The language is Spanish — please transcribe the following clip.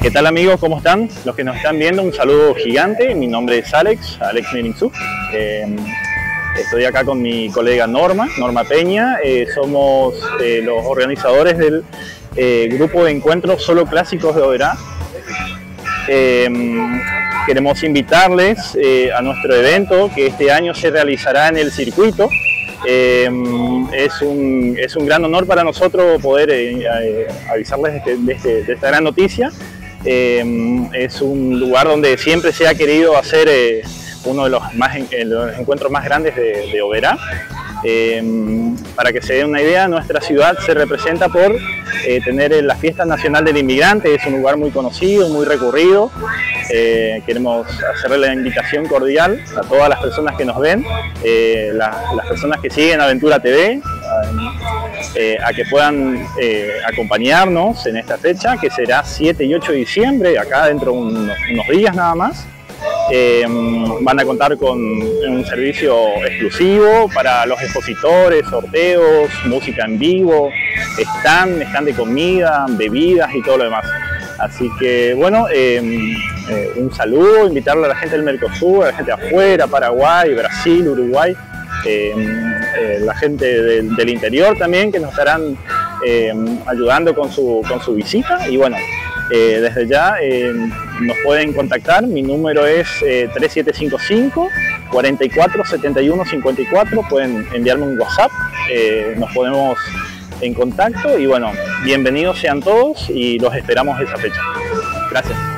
¿Qué tal amigos? ¿Cómo están? Los que nos están viendo, un saludo gigante. Mi nombre es Alex Mirinzú. Estoy acá con mi colega Norma Peña. Somos los organizadores del grupo de encuentros solo clásicos de Oberá. Queremos invitarles a nuestro evento que este año se realizará en el circuito. Es un gran honor para nosotros poder avisarles de esta gran noticia. Es un lugar donde siempre se ha querido hacer uno de los encuentros más grandes de Oberá. Para que se den una idea, nuestra ciudad se representa por tener la Fiesta Nacional del Inmigrante. Es un lugar muy conocido, muy recurrido. Queremos hacerle la invitación cordial a todas las personas que nos ven, las personas que siguen Aventura TV, a que puedan acompañarnos en esta fecha, que será 7 y 8 de diciembre, acá dentro de unos días nada más. Van a contar con un servicio exclusivo para los expositores, sorteos, música en vivo, stand de comida, bebidas y todo lo demás. Así que bueno, un saludo, invitarle a la gente del Mercosur, a la gente de afuera, Paraguay, Brasil, Uruguay, la gente del interior también, que nos estarán ayudando con su visita. Y bueno, desde ya nos pueden contactar. Mi número es 3755 44 71 54. Pueden enviarme un WhatsApp, nos ponemos en contacto y bueno, bienvenidos sean todos y los esperamos esa fecha. Gracias.